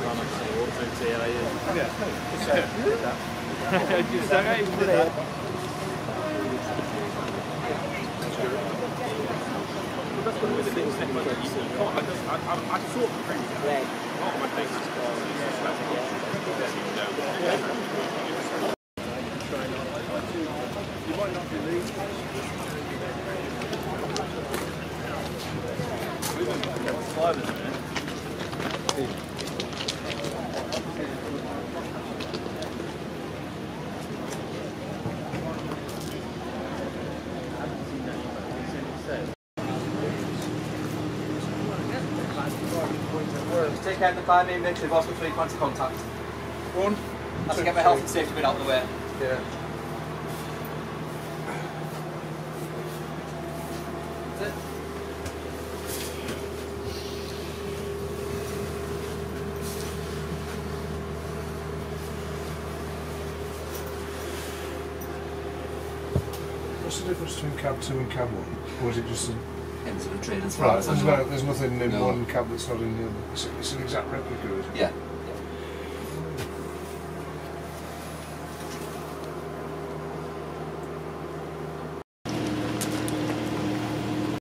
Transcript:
on auto TIA. Yeah. Just okay. That's one of the things that you can't. I saw it previously. Part of my thing is you might not believe. Sliders, man. Just take out the car name, make sure you've also got 3 points of contact. One. I have to get my health and safety bit out of the way. Yeah. That's it. What's the difference between cab 2 and cab 1? Or is it just a... Ends of the trade as Right, well. there's nothing in one cab that's not in the other. It's an exact replica, is it? Yeah.